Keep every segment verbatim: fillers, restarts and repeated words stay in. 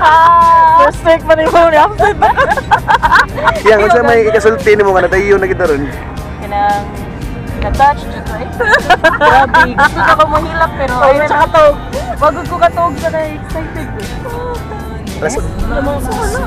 First take man yung mga absent. Yan, kasi may ikasulti ni mo nga natayo na kita ron. Kanang na-touch dyan ko eh. Grabe, gusto na ko mahilak pero ayun siya katog. Bago ko katog siya na excited eh. Raso? Lamang ko wala.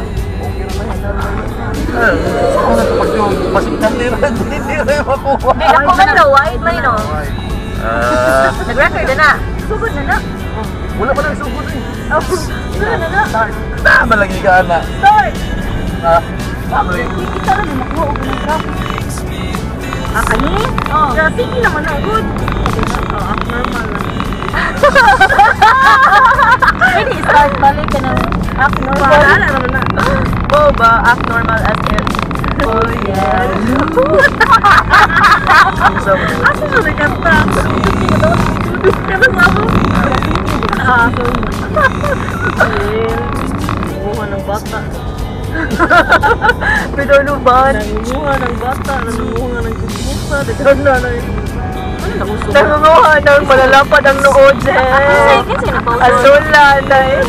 Pag yung masintan nila, hindi rin makuha. Hindi, ako man daw, white man no? Nag-record na na. Sugod na na. Wala pa lang sugod eh. Oh, sugod na na. Start. Tama lagi ka na. Start! Ah, tama lagi. Kita lang yung makuha ko ng traffic. Ah, kani? Oo. Sige naman na, good. Oo, act normal lang. Pwede start balik ka ng act normal. Wala naman na. Oo ba, act normal as if. Oh yeah. Asa siya nagkanta? Duduk ka na sa ako. Ah, so. Nangunguha ng bata. Pinuluban. Nangunguha ng bata. Nangunguha ng kusmusa. Nagkaroon na na yun. Nangunguha ng malalapad ang nood eh. Asula na eh.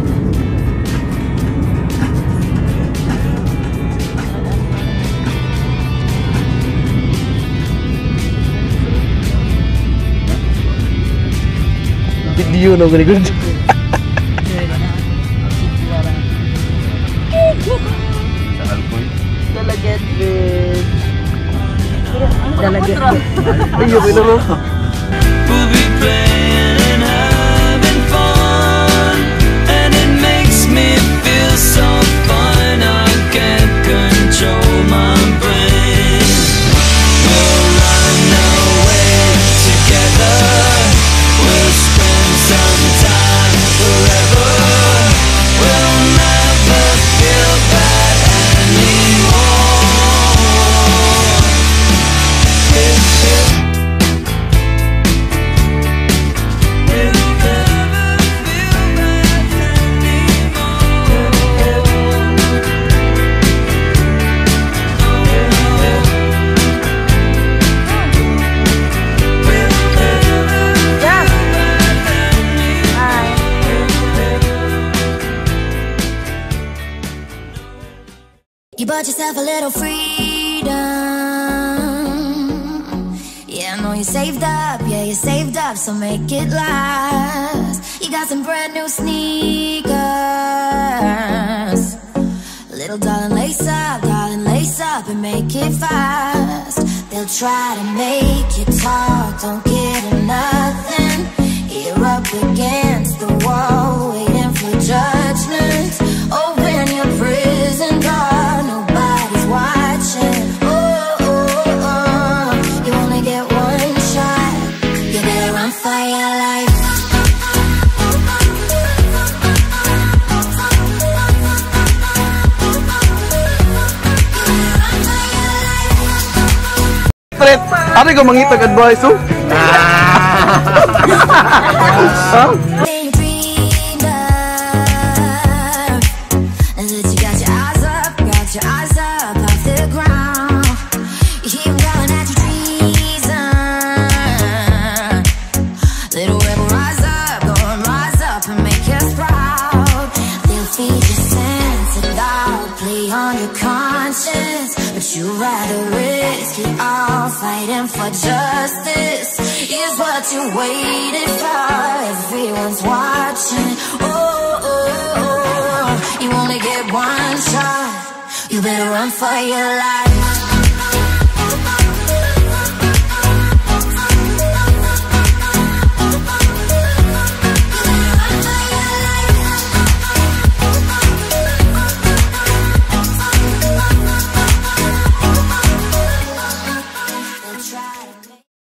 Video na ganun. Sa ALCOY. Dalaget with Dalaget. Ayun, ino mo. We'll be playing and having fun, and it makes me feel so fine. I can't control my brain. We'll run away together. We'll spend some time forever. We'll never feel bad anymore. You bought yourself a little freedom. Yeah, I know you saved up, yeah, you saved up, so make it last. You got some brand new sneakers. Little darling, lace up, darling, lace up and make it fast. They'll try to make you talk, don't give them nothing. You're up against the wall, waiting for judgment. Open your prison door. Ano ko mangitag advice oh? Huh? You rather risk it all, fighting for justice is what you waited for. Everyone's watching. Oh, oh, oh, you only get one shot. You better run for your life.